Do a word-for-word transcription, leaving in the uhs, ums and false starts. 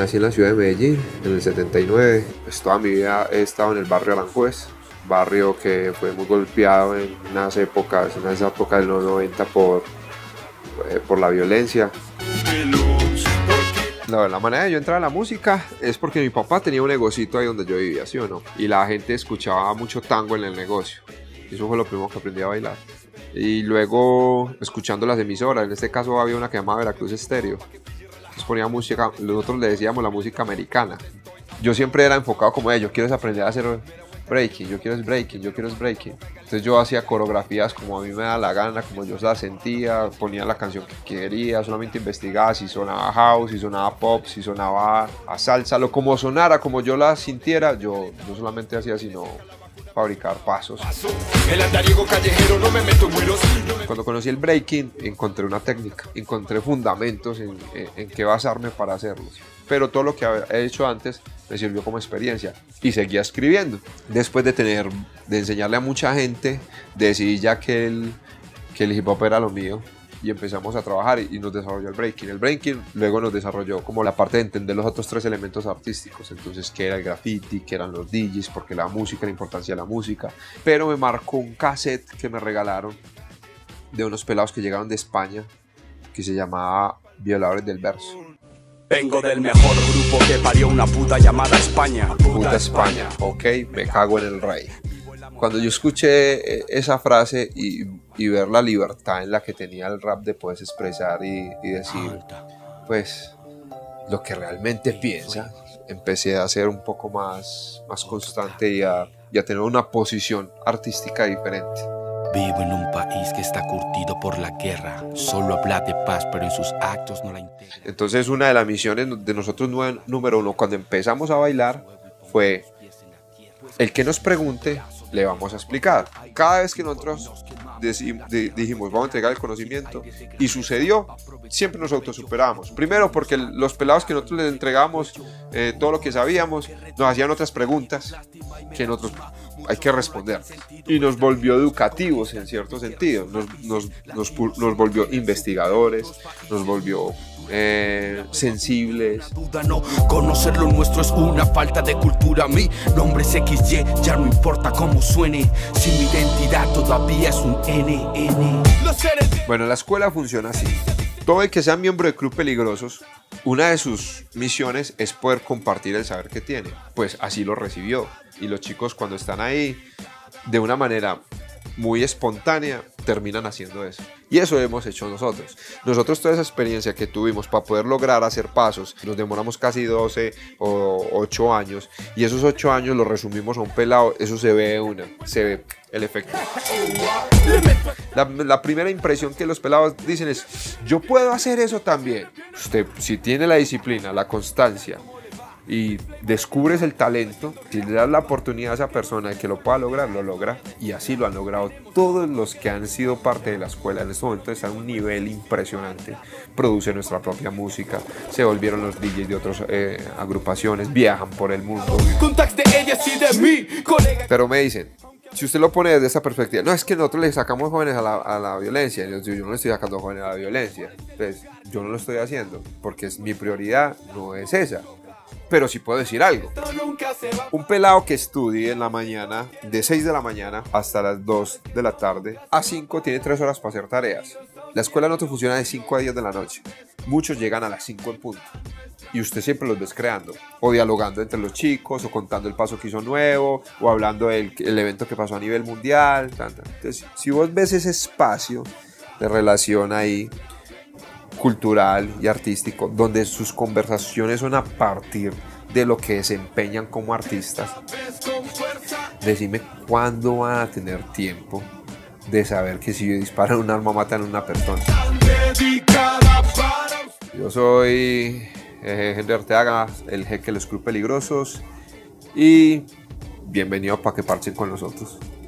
nací en la ciudad de Medellín en el setenta y nueve. Pues toda mi vida he estado en el barrio Aranjuez, barrio que fue muy golpeado en unas épocas, en esa época de los noventa por, eh, por la violencia. No, la manera de yo entrar a la música es porque mi papá tenía un negocito ahí donde yo vivía, ¿sí o no? Y la gente escuchaba mucho tango en el negocio. Eso fue lo primero que aprendí a bailar. Y luego, escuchando las emisoras, en este caso había una que llamaba Veracruz Estéreo. Entonces ponía música, nosotros le decíamos la música americana. Yo siempre era enfocado como de, yo quiero aprender a hacer breaking, yo quiero es breaking, yo quiero es breaking. Entonces yo hacía coreografías como a mí me da la gana, como yo la sentía, ponía la canción que quería, solamente investigaba si sonaba house, si sonaba pop, si sonaba a salsa, lo como sonara, como yo la sintiera, yo no solamente hacía sino fabricar pasos. El andariego callejero, no me meto en vuelos. Cuando conocí el breaking encontré una técnica, encontré fundamentos en, en, en qué basarme para hacerlo. Pero todo lo que he hecho antes me sirvió como experiencia y seguía escribiendo. Después de tener, de enseñarle a mucha gente, decidí ya que el, que el hip hop era lo mío y empezamos a trabajar y, y nos desarrolló el breaking. El breaking luego nos desarrolló como la parte de entender los otros tres elementos artísticos. Entonces, qué era el graffiti, qué eran los D Js, porque la música, la importancia de la música. Pero me marcó un cassette que me regalaron de unos pelados que llegaron de España que se llamaba Violadores del Verso. Vengo del mejor grupo que parió una puta llamada España. Puta España, ok, me cago en el rey. Cuando yo escuché esa frase y, y ver la libertad en la que tenía el rap de poderse expresar y, y decir, pues, lo que realmente piensa, empecé a ser un poco más, más constante y a, y a tener una posición artística diferente. Vivo en un país que está curtido por la guerra. Solo habla de paz, pero en sus actos no la integra. Entonces una de las misiones de nosotros número uno cuando empezamos a bailar fue el que nos pregunte, le vamos a explicar. Cada vez que nosotros dijimos vamos a entregar el conocimiento y sucedió, siempre nos autosuperamos. Primero porque los pelados que nosotros les entregamos eh, todo lo que sabíamos, nos hacían otras preguntas que nosotros hay que responder y nos volvió educativos en cierto sentido, nos, nos, nos, nos volvió investigadores, nos volvió eh, sensibles. No, conocer lo nuestro es una falta de cultura. Mi nombre es equis ye, ya no importa cómo suene, si mi identidad todavía es un ene ene. Bueno, la escuela funciona así. Todo el que sea miembro de Club Peligrosos, una de sus misiones es poder compartir el saber que tiene. Pues así lo recibió. Y los chicos cuando están ahí, de una manera muy espontánea, terminan haciendo eso. Y eso hemos hecho nosotros. Nosotros toda esa experiencia que tuvimos para poder lograr hacer pasos, nos demoramos casi doce o ocho años. Y esos ocho años los resumimos a un pelado, eso se ve una, se ve el efecto. La, la primera impresión que los pelados dicen es, yo puedo hacer eso también. Usted, si tiene la disciplina, la constancia, y descubres el talento, si le das la oportunidad a esa persona de que lo pueda lograr, lo logra. Y así lo han logrado todos los que han sido parte de la escuela. En este momento están a un nivel impresionante. Producen nuestra propia música, se volvieron los D Js de otras eh, agrupaciones, viajan por el mundo. Pero me dicen, si usted lo pone desde esa perspectiva, no, es que nosotros le sacamos jóvenes a la, a la violencia. Yo, yo no le estoy sacando jóvenes a la violencia. Pues yo no lo estoy haciendo porque es, mi prioridad no es esa. Pero sí puedo decir algo. Un pelado que estudie en la mañana, de seis de la mañana hasta las dos de la tarde, a cinco tiene tres horas para hacer tareas. La escuela no te funciona de cinco a diez de la noche. Muchos llegan a las cinco en punto. Y usted siempre los ves creando, o dialogando entre los chicos, o contando el paso que hizo nuevo, o hablando del el evento que pasó a nivel mundial. Tanta. Entonces, si vos ves ese espacio de relación ahí, cultural y artístico, donde sus conversaciones son a partir de lo que desempeñan como artistas, decime cuándo van a tener tiempo de saber que si disparan un arma matan a una persona. Yo soy eh, Henry Arteaga, el jeque de los Club Peligrosos, y bienvenido para que parchen con nosotros.